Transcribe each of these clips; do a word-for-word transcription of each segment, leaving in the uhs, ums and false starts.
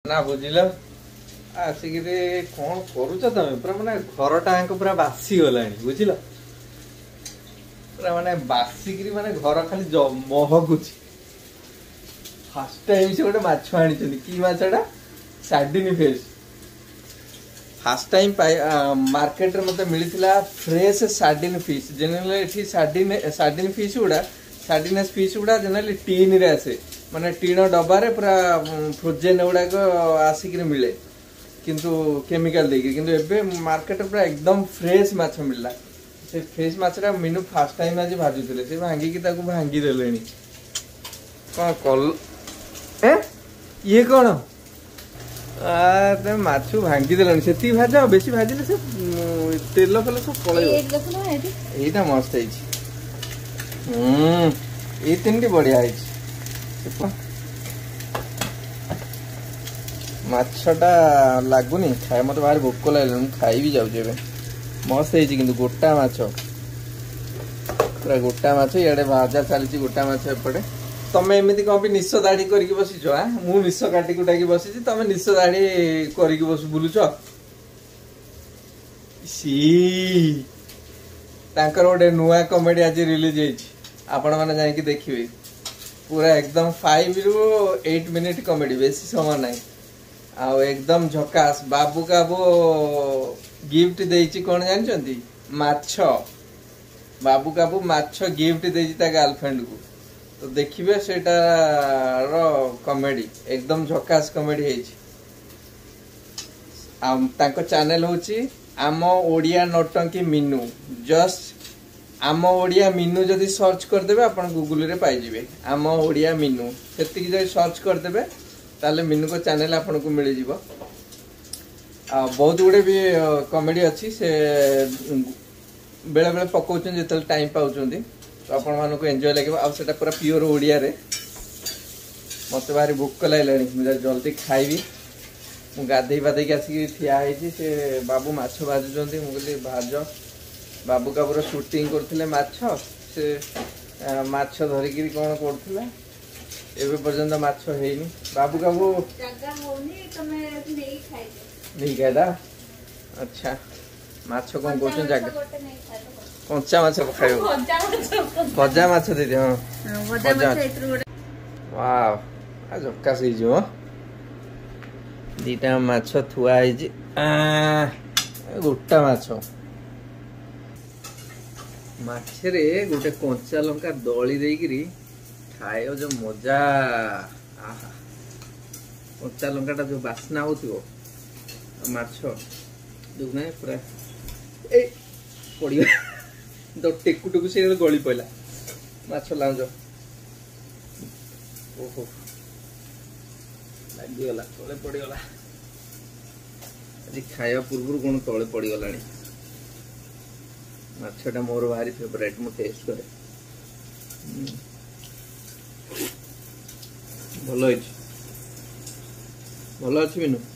ना बुझिल आसिक कौन करुच तुम पूरा माने घर टाँग पूरा बासी गला बुझिल पूरा माने बासिक माने घर खाली महकुच फर्स्ट टाइम से गोटे माछ आनी कि माछटा sardine fish first time market रे मते मिलिथिला फ्रेश सार्डिन फिश जनरली एठी सार्डिन सार्डिन फिश गुडा सार्डिनस फिश गुडा जनरली टीन रे आसे माने टीन डब्बा रे पूरा फ्रोजेन गुडा को आसिक मिले किंतु केमिकल देकी किंतु एबे मार्केट पूरा एकदम फ्रेश माछ मिलला से फ्रेश माछटा मीनू फास्ट टाइम आज भाजुथिले से भांगी की ताको भांगी देलेनी कोन कल ए ये कोन आ ते माछु भांगी देलनी सेती भाजा बेसी भाजिले से तेल फल सब पळेयो एक देखो ना एठी एटा मस्त हैछि हम ए तिनटी बढ़िया हैछि माछटा लागुनी खाए मत बाहर भोक लागल खाई भी जाउजे बे मस्त हैछि किंतु गोटा माछ पूरा गोटा माछ याडे भाजा चलछि गोटा माछ एपटे तमे एमिति कौन भी निश दाढ़ी करके बसीच हाँ मु निश काटी कुटाकी बसी तमे निश दाढ़ी करके बस बुलुच सी तांकर गोटे नुआ कॉमेडी आज रिलीज होइछि आपण माने जाई देखिए पूरा एकदम फाइव रु एट मिनिट कॉमेडी बेसी समय नहीं आ एकदम झकास बाबू का वो गिफ्ट देइछि कोन जानचंती माछ बाबू का वो माछ गिफ्ट देइछि ता गर्लफ्रेंड को तो देखिए सेटा रो कॉमेडी एकदम झकास कॉमेडी है आम तांको चैनल होची आम ओडिया नौटंकी मीनू जस्ट आम ओडिया मीनू जदि सर्च कर देबे अपन गूगल रे पाई जिवे आम ओडिया मीनू सेति की जदि सर्च कर देबे ताले मीनू को चैनल आपन को मिल जिवो आ बहुत गुडे भी कॉमेडी अच्छी से बेले बेले पकाउछन जेतल टाइम पाउछंदी तो आपण मान को एंजॉय लगे आ सेटा पूरा प्योर ओडिया रे मते भारी भूख लागलानी मुझे जल्दी खाइबी मु गाधई बाधई के आसी ठिया हैछि से बाबू माछ भाजुचंती मु कहली भाज बाबू का पूरा शूटिंग करथिले माछ से माछ धरि कि कोन करथिला एबे पर्यंत माछ हेइनी बाबू का वो जगह होनी तमे नहीं खाइबे नहीं खाइदा अच्छा माछ कोन कोन जगह कंचा माछ खाइबो भजा माछ दे दे हां भजा माछ एतरो वाव आ झक्का सही जो दीटा माछ थुआ है जी आ गोटा माछ माछरे गोटे कंचा लंका दळी देइकरी खायो जो मजा आहा कंचा लंकाटा जो बासना होतिबो माछ दुगने पूरा ए पड़ियो तो टेकु टेकु से गली पड़ा माछ लाउज ओहो लगिगला तले पड़गला आज खाया पूर्व कौन तले पड़गला माछटा मोर भारी फेवरेट मु टेस्ट करे भलो अछि भलो अछि मीनू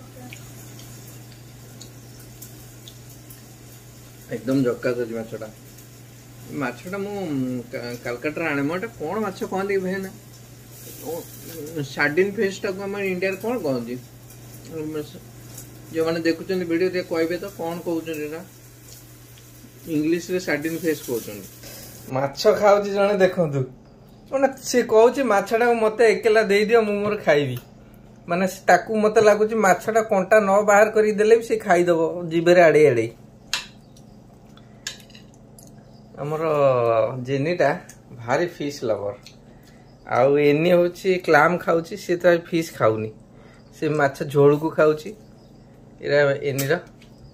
एकदम जक्का सजी माछटा माछटा मु कलकत्ता आने मोटा कोन माछ कहंदी भेना सार्डिन फिश टा को हम इंडिया कोन कहंदी जो माने देखुचन वीडियो रे कहबे तो कोन कहउचन रे इंग्लिश रे सार्डिन फिश कहउचन माछ खाउची जने देखंतु माने से कहउची माछटा मते एकेला देई दियो मु मोर खाइबी माने ताकू मते लागुची माछटा कोंटा न बाहर करी देले भी से खाई दबो जीबरे आडे आडे हमर जेनीटा भारी फिश लवर आउ एनी होची क्लाम खाउची से तो फिश खाउनी से माछ झोल को खाउची एरा एनी रा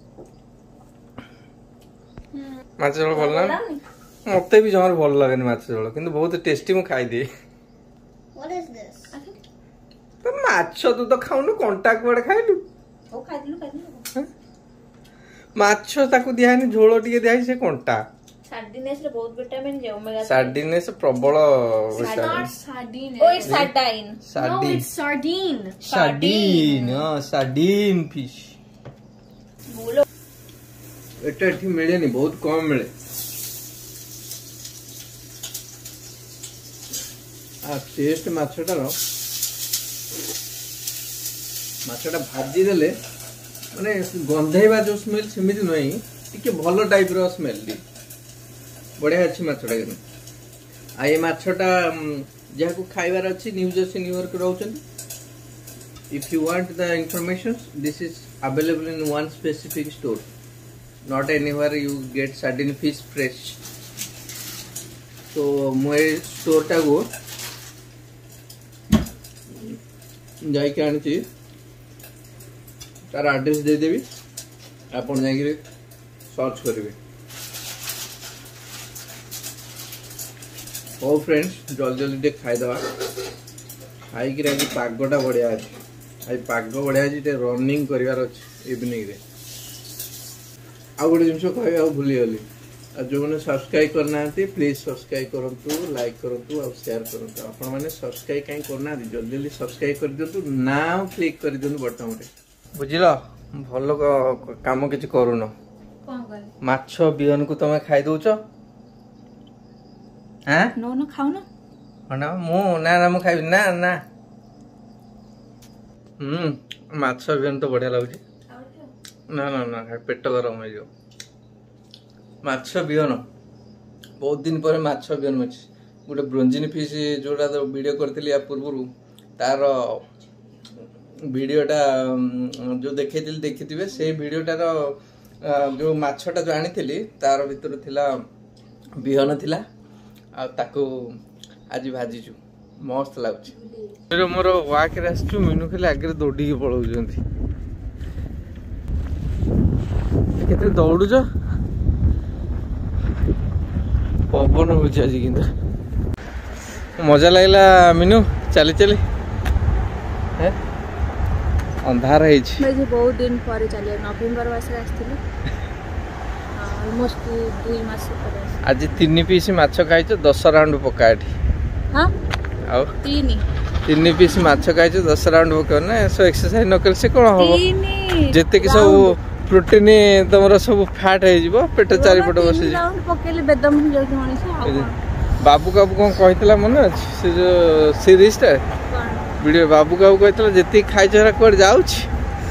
माछ झोल भल ना मते भी जमर भल लागेनी माछ झोल किंतु बहुत टेस्टी मु खाई दे व्हाट इज दिस तो माछ तू तो खाउनु कांटा कोड खाइलु ओ खाइलु खाइलु माछ ताकू दियानी झोल टिके दियाई से कांटा सार्डिनेस रे बहुत विटामिन जे ओमेगा सार्डिनेस प्रबल vitamin sardine oh it's sardine no it's sardine sardine हां सार्डिन फिश बोलो एटा एठी मिले नहीं बहुत कम मिले आ टेस्ट माछटा रो माछटा भाजी देले माने गंधाइबा जो स्मेल सेमिति नहीं टिके भलो टाइप रो स्मेल दी बढ़िया अछि माछटा के आ ये माछटा जहा को खाइबार अछि new Jersey New York रहउछन if you want the information this is available in one specific store not anywhere you get sardine fish fresh so मोए स्टोर टा को जाई के आनी छी तार एड्रेस दे देबी आपण जाई के सर्च करिवे ओ फ्रेंड्स जल्दी जल्दी खाई दवा खाई कि आज पागटा बढ़िया अछि आज पाग बढ़िया अछि ते रनिंग करिवार अछि इवनिंग रे आ गोटे जिनसो कहबे आ भूली गली आ जो माने सब्सक्राइब करना आती प्लीज सब्सक्राइब करंतु लाइक करंतु और शेयर करंतु आपण माने सब्सक्राइब काई करना जल्दी जल्दी सब्सक्राइब कर दियंतु नाउ क्लिक कर दियंतु बटन रे बुझिलो भलो काम किछ करूनो कोन करे माछ बिहन को तमे खाइ दोछो हैं नो नो खाओ ना हना मु ना ना मु खाइ ना ना हम्म माछ बिहन तो बढ़िया लागुची ना ना ना पेट गरम हो जो माछ बिहन बहुत दिन पर माछ बिहन मछि गोटे ब्रोंजिन फिश जोड़ा तो वीडियो करथिली या पूर्वरु तार वीडियोटा जो देखैतिल देखिथिबे से वीडियोटार जो माछटा जो आनिथिली तार भीतर थिला बिहन थिला आ ताको आज भाजीचु मस्त लागुची मोर वाक रे आसचु मिनु खाली आगे दौड़ी के पळौजंती केते दौड़ुज पवन होची आज किंतु मजा लागला मिनु चली चली हैं अंधार है मैं बहुत दिन पर चलिए नवेम्बर मास आसथिली ऑलमोस्ट दो मास पर आज तीन पीस माछ खाइछ दस राउंड पकाठी हां आ तीन तीन पीस माछ खाइछ दस राउंड पका ना सो एक्सरसाइज न कर से कोन हो जते कि सब प्रोटीन तमरा सब फैट है जीवो पेट चारि पट बसे राउंड पकेले बेदम हो जाय मनीष बाबू काबू कोन कहितला मन से जो सीरीज टा वीडियो बाबू काबू कहितला जति खाइ छरा कोड जाउछ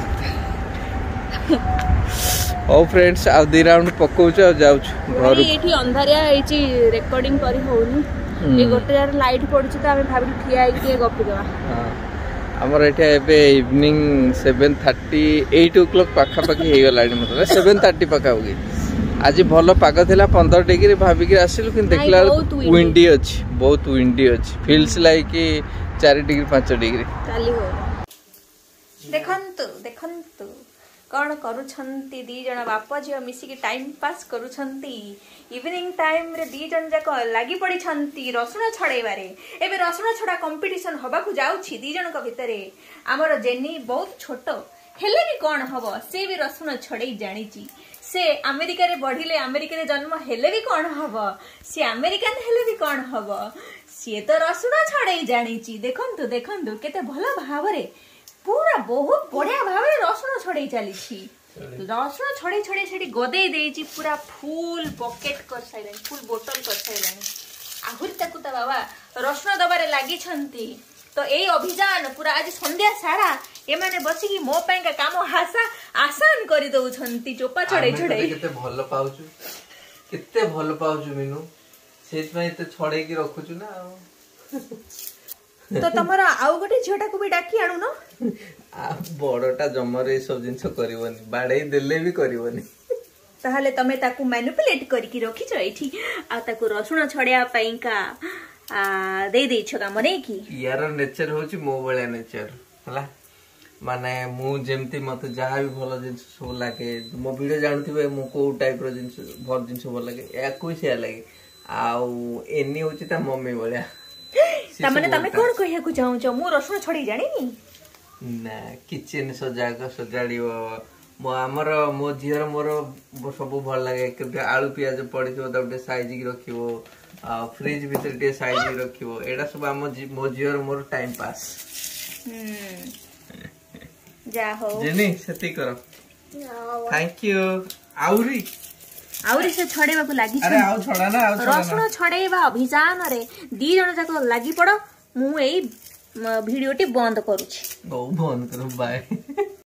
ओ फ्रेंड्स आ दि राउंड पकोछ आ जाउछ घर एठी अंधारिया एची रिकॉर्डिंग करी होउनी ए गोटे यार लाइट पडुछ त हम भाबी ठिया आइ के गपि देवा हां हमर एठी एबे evening seven thirty eight o'clock पाखा पाखी हे गलाडी मतलब सेवन थर्टी पाखा होगी आज भलो पाग थिला पंद्रह डिग्री भाबी के आसिलु कि देखला विंडी अछि बहुत विंडी अछि फील्स लाइक चार डिग्री पाँच डिग्री चाली हो देखंतु देखंतु कौन करूछंती दी जण बापा झियो मिसी के टाइम पास करूछंती इवनिंग टाइम रे दी जण जाक लागि पड़ी छंती रसुण छड़ेबारे एबे रसुण छड़ा कंपटीशन होबा को जाउछि दी जण को भितरे हमर जेनी बहुत छोटो हेले भी कोन हबो से भी रसुण छड़े जानिची से अमेरिका रे बढ़िले अमेरिका रे जन्म हेले भी कोन हबो से अमेरिकन हेले भी कोन हबो से तो रसुण छड़े जानिची देखंतु देखंतु केते भलो भावरे पूरा बहुत बढ़िया भाव रसुण छड़े चली रसुण छड़े छड़े छड़ी गदे देची पूरा फुल पॉकेट कर साइलेन फुल बोतल कर साइलेन आहुरी ताकू ता बाबा रसुण दबारे लागि छंती तो ए अभियान पूरा आज संध्या सारा ए माने बसी की मो पई का काम हासा आसान करी दउ छंती चोपा छड़े छड़े केते भलो पाउछु केते भलो पाउछु मिनु सेत में एते छड़े की रखुछु ना तो तमरा आउ गोटे झियोटा को भी डाकी आनु न आ बड़टा जमरे ए सब जिंस करबोनी बाडे देले भी करबोनी ताहले तमे ताकू मैनिपुलेट करी की रखी छ एठी आ ताकू रसुण छड़िया पई का आ दे दे छ काम नै की यार नेचर होची मो बळ्या नेचर हला माने मु जेमती मते जहा भी भलो जिंस सब लागे मो वीडियो जानथिबे मु को टाइप रो जिंस भर जिंस भल लागे या कोई से लागे आउ एनी होची ता मम्मी बळ्या तमने तमे कोन कहिया को चाहू छ मु रसुण छड़ी जानी नी ना किचन सजाग सजाड़ियो मो हमर मो झियर मोर सब भल लागे के आलू प्याज पड़िथो तबे साइज की रखिवो आ फ्रिज भीतर के साइज की रखिवो एडा सब हम मो झियर मोर टाइम पास हम जा हो जेनी सेती करो थैंक यू आउरी आउरी से छड़ेबा को लागि अरे आउ छड़ा ना आउ छड़ा रसुण छड़ेबा अभियान रे दी जण जाको लागि पड़ो मु एई भिडियोटी बंद करूछि ओ बंद करू बाय।